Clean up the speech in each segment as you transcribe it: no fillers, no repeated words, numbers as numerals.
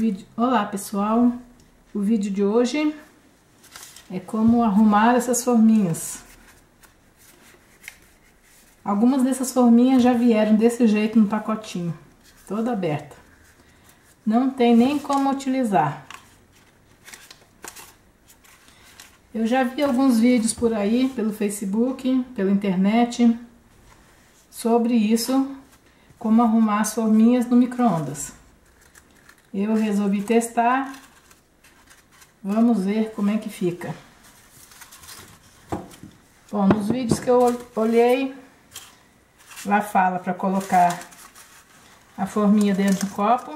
Olá pessoal, o vídeo de hoje é como arrumar essas forminhas. Algumas dessas forminhas já vieram desse jeito no pacotinho, toda aberta. Não tem nem como utilizar. Eu já vi alguns vídeos por aí, pelo Facebook, pela internet, sobre isso, como arrumar as forminhas no micro-ondas. Eu resolvi testar, vamos ver como é que fica. Bom, nos vídeos que eu olhei, lá fala para colocar a forminha dentro do copo.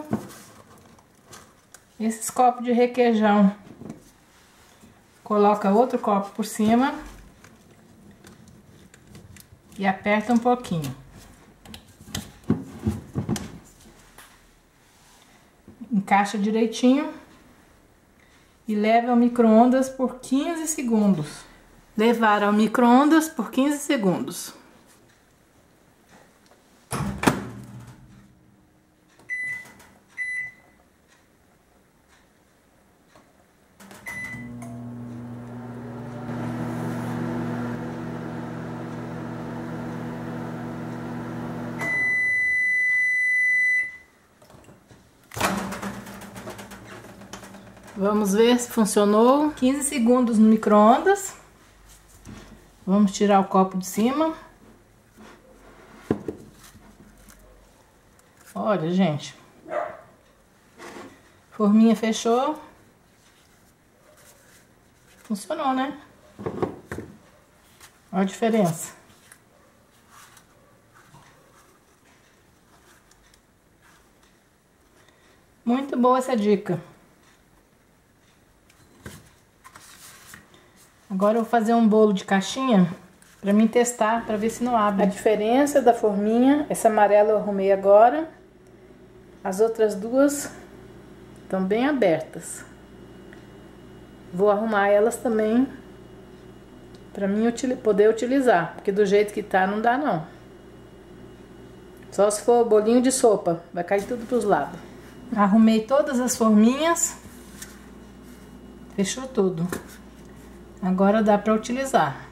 Esses copos de requeijão, coloca outro copo por cima e aperta um pouquinho. Encaixa direitinho e leva ao micro-ondas por 15 segundos. Levar ao micro-ondas por 15 segundos. Vamos ver se funcionou. 15 segundos no micro-ondas. Vamos tirar o copo de cima. Olha, gente. Forminha fechou. Funcionou, né? Olha a diferença. Muito boa essa dica. Agora eu vou fazer um bolo de caixinha para mim testar, para ver se não abre. A diferença da forminha, essa amarela eu arrumei agora. As outras duas estão bem abertas. Vou arrumar elas também para mim poder utilizar, porque do jeito que tá não dá não. Só se for bolinho de sopa, vai cair tudo pros lados. Arrumei todas as forminhas. Fechou tudo. Agora dá para utilizar.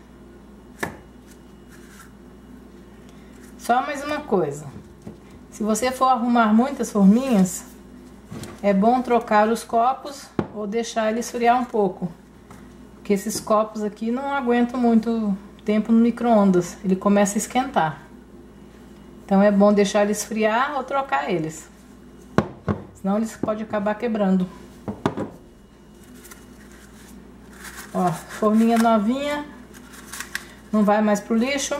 Só mais uma coisa. Se você for arrumar muitas forminhas, é bom trocar os copos ou deixar ele esfriar um pouco. Porque esses copos aqui não aguentam muito tempo no micro-ondas. Ele começa a esquentar. Então é bom deixar ele esfriar ou trocar eles. Senão eles podem acabar quebrando. Ó, forminha novinha, não vai mais pro lixo.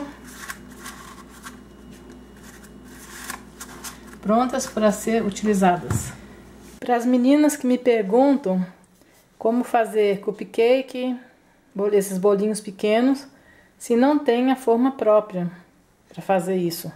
Prontas para ser utilizadas. Para as meninas que me perguntam como fazer cupcake, esses bolinhos pequenos, se não tem a forma própria para fazer isso.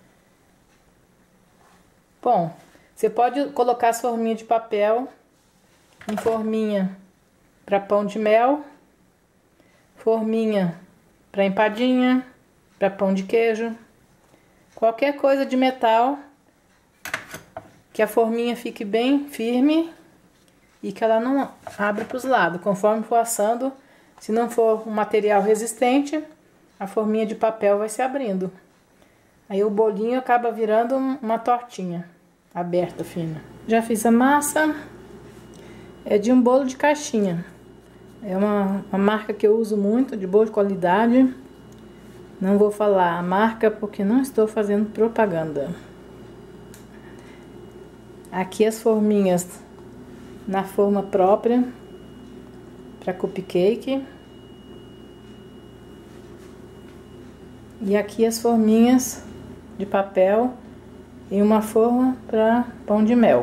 Bom, você pode colocar as forminhas de papel em forminha para pão de mel, forminha para empadinha, para pão de queijo, qualquer coisa de metal que a forminha fique bem firme e que ela não abra para os lados. Conforme for assando, se não for um material resistente, a forminha de papel vai se abrindo. Aí o bolinho acaba virando uma tortinha aberta, fina. Já fiz a massa, é de um bolo de caixinha. É uma marca que eu uso muito, de boa qualidade. Não vou falar a marca porque não estou fazendo propaganda. Aqui as forminhas na forma própria para cupcake. E aqui as forminhas de papel em uma forma para pão de mel.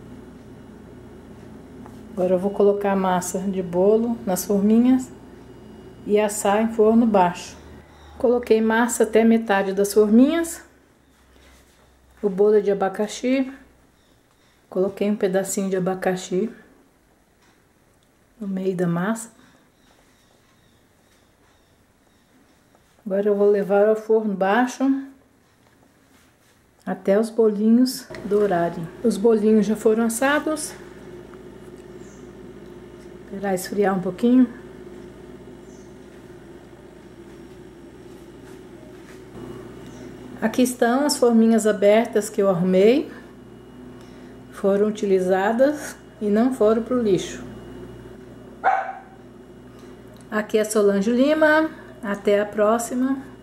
Agora eu vou colocar a massa de bolo nas forminhas e assar em forno baixo. Coloquei massa até metade das forminhas. O bolo é de abacaxi. Coloquei um pedacinho de abacaxi no meio da massa. Agora eu vou levar ao forno baixo até os bolinhos dourarem. Os bolinhos já foram assados. Esperar esfriar um pouquinho. Aqui estão as forminhas abertas que eu arrumei. Foram utilizadas e não foram para o lixo. Aqui é Solange Lima. Até a próxima.